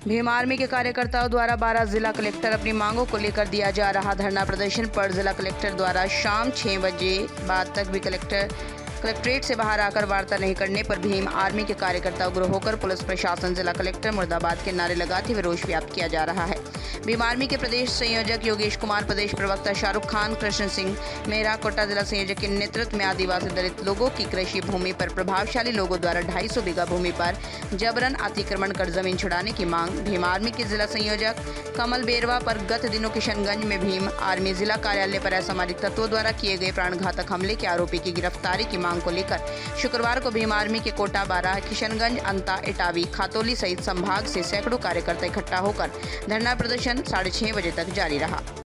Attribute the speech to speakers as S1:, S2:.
S1: Bhim army के कार्यकर्ताओं द्वारा 12 जिला कलेक्टर अपनी मांगों को लेकर दिया जा रहा धरना प्रदर्शन पर जिला कलेक्टर द्वारा शाम 6 बजे बाद तक भी कलेक्ट्रेट से बाहर आकर वार्ता नहीं करने पर भीम आर्मी के कार्यकर्ताओं ग्रोह होकर पुलिस प्रशासन, जिला कलेक्टर मुर्दाबाद के नारे लगाते हुए रोष व्याप्त किया जा रहा है। भीम आर्मी के प्रदेश संयोजक योगेश कुमार, प्रदेश प्रवक्ता शाहरुख खान, कृष्ण सिंह मेहरा, कोटा जिला संयोजक के नेतृत्व में आदिवासी दलित लोगों की कृषि भूमि पर प्रभावशाली लोगों द्वारा 250 बीघा भूमि पर जबरन अतिक्रमण कर जमीन छुड़ाने की मांग। भीम आर्मी के जिला संयोजक कमल बेरवा पर गत दिनों किशनगंज में भीम आर्मी जिला कार्यालय पर असामाजिक तत्वों द्वारा किए गए प्राणघातक हमले के आरोपी की गिरफ्तारी की मांग को लेकर शुक्रवार को भीम आर्मी के कोटा, बाराह, किशनगंज, अंता, इटावी, खातौली सहित संभाग से सैकड़ों कार्यकर्ता इकट्ठा होकर धरना प्रदर्शन 6:30 बजे तक जारी रहा।